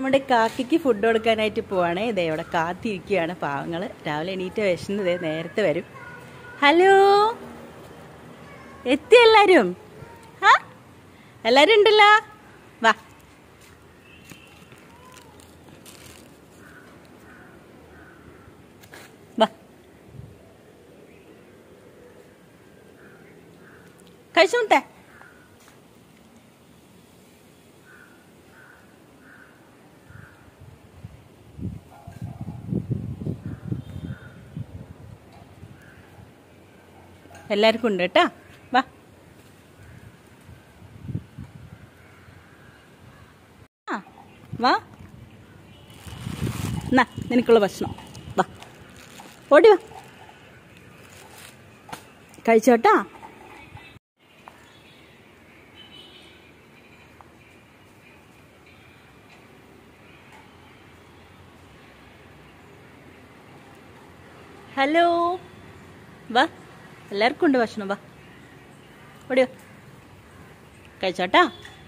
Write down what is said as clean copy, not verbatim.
നമ്മുടെ കാക്കിക്ക് ഫുഡ് കൊടുക്കാനായിട്ട് പോവാണേ. ഇതേ ഇവിടെ കാത്തിരിക്കുകയാണ് പാവങ്ങൾ. രാവിലെ എണീറ്റ് വിശന്ന് നേരത്തെ വരും. ഹലോ, എത്തി എല്ലാവരും? ആ, എല്ലാവരും ഉണ്ടല്ലോ. വാ, വാ, കഴിച്ചോട്ടെ. എല്ലാവർക്കും ഉണ്ട് കേട്ടാ. വാ, ആ വാ, എന്നാ നിനക്കുള്ള ഭക്ഷണം. വാ, ഓടി വാ, കഴിച്ചോട്ടാ. ഹലോ, വാ, എല്ലാവർക്കും ഉണ്ട് ഭക്ഷണം. വാ, ഓടിയോ, കഴിച്ചോട്ടാ.